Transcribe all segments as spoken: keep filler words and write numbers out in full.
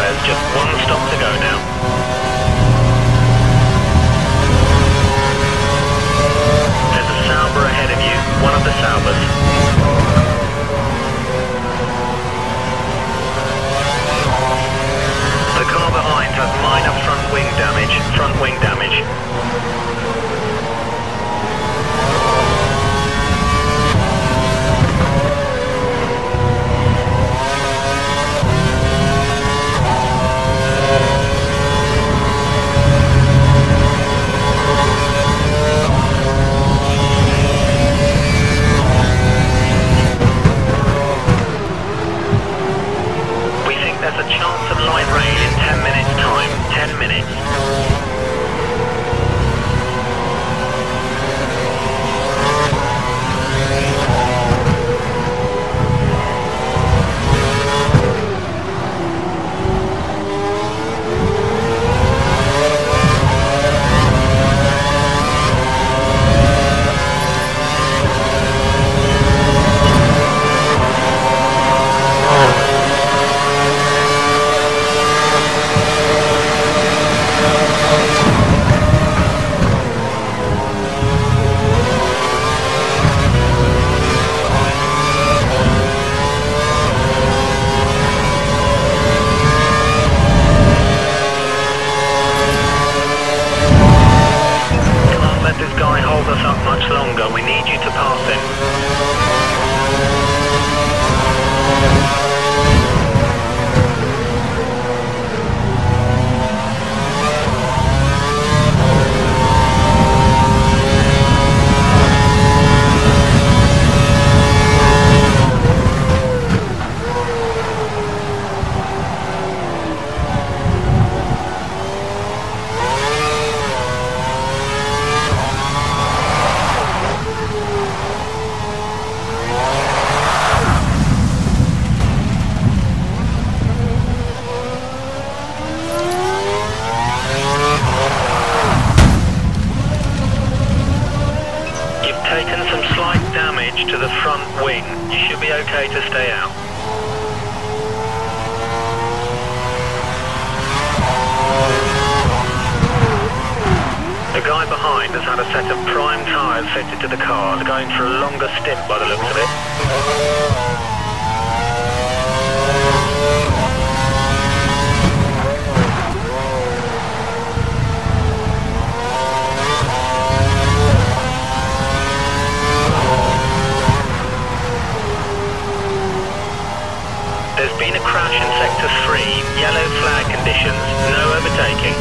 tyres, just one stop to go now. There's a Sauber ahead of you, one of the Saubers. The car behind has minor front wing damage, front wing damage. There's a chance of light rain in ten minutes time. ten minutes. To the front wing. You should be okay to stay out. The guy behind has had a set of prime tyres fitted to the car, going for a longer stint by the looks of it. There's been a crash in Sector three, yellow flag conditions, no overtaking.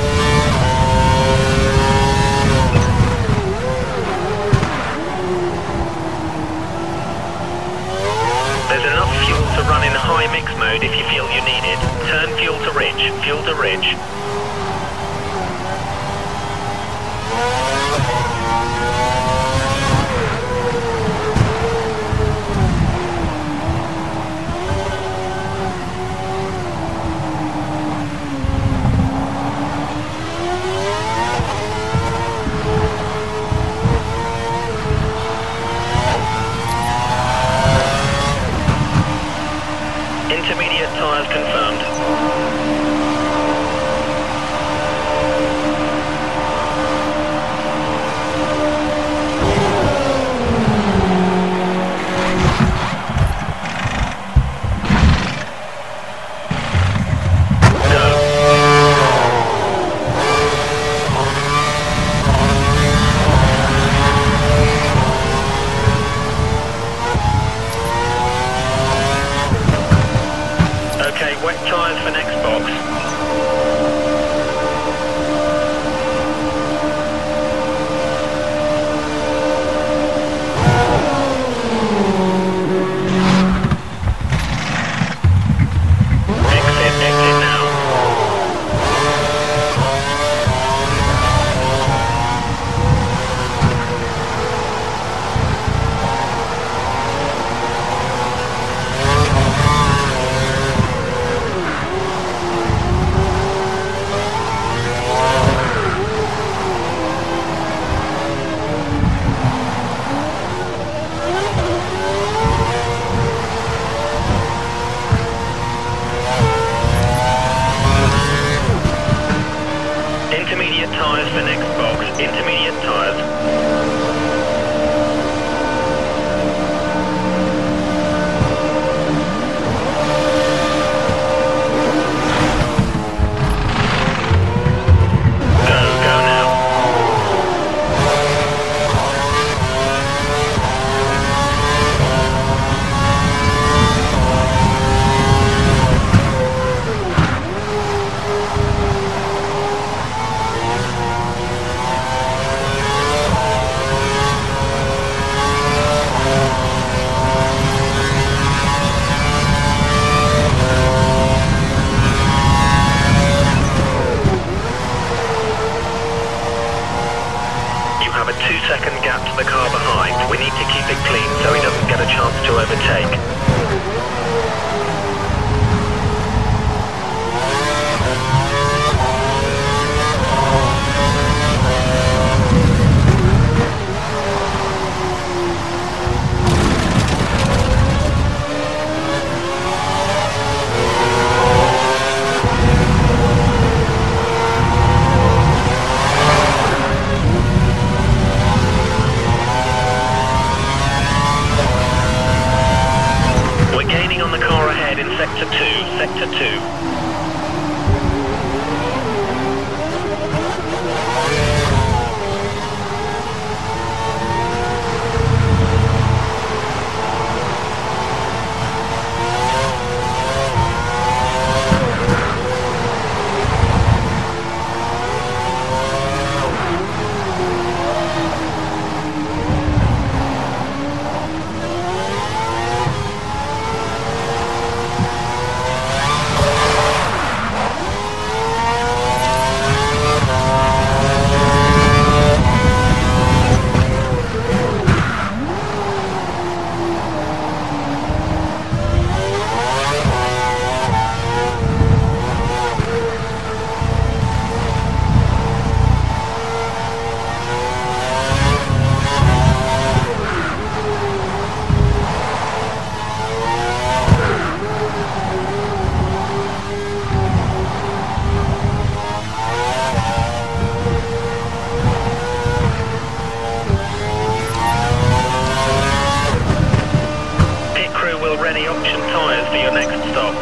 There's enough fuel to run in high mix mode if you feel you need it. Turn fuel to rich, fuel to rich. Intermediate tyres confirmed. Wet tyres for next box. Exit, exit now. sector two, sector two. Ready option tyres for your next stop.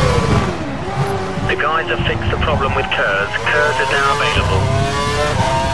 The guys have fixed the problem with K E R S. K E R S is now available.